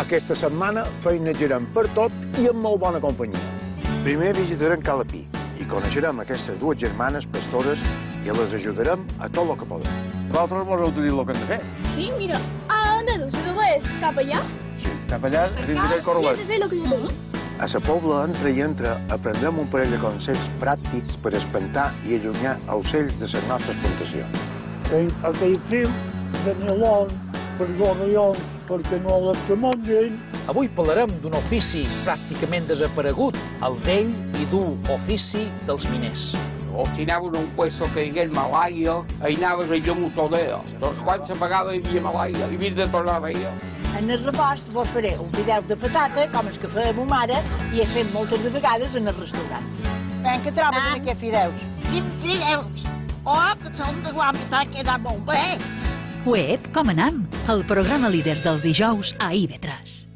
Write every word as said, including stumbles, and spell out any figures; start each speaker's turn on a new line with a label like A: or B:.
A: Aquesta setmana feinejarem per tot i amb molt bona companyia. Primer visitarem Calapí i coneixerem aquestes dues germanes pastores i les ajudarem a tot el que podem. Vosaltres vos heu de dir el que hem de fer.
B: Sí, mira, a on de dur, si és cap allà?
A: Sí, cap allà, dins d'aquell correlet.
B: I has de fer el que jo t'he dit.
A: A la pobla entra i entra aprendrem un parell de consells pràctics per espantar i allunyar ocells de les nostres plantacions.
C: Tenc aquell fil de nilon per gorrions perquè no les que mengin.
D: Avui parlarem d'un ofici pràcticament desaparegut, el vell i dur ofici dels miners.
E: O si anaves a un puesto que hi hagués malaia, hi anaves a jo motodeo. Doncs quantes vegades hi havia malaia i havies de tornar a reia.
F: En el rebost vos faré un fideu de patata, com els que feia ma mare, i he fet moltes de vegades en el restaurant. Ben, què trobes en aquests fideus?
G: Quins fideus? Oh, que són de guamita, queda molt bé.
H: Uep, com anam? El programa líder dels dijous a I V tres.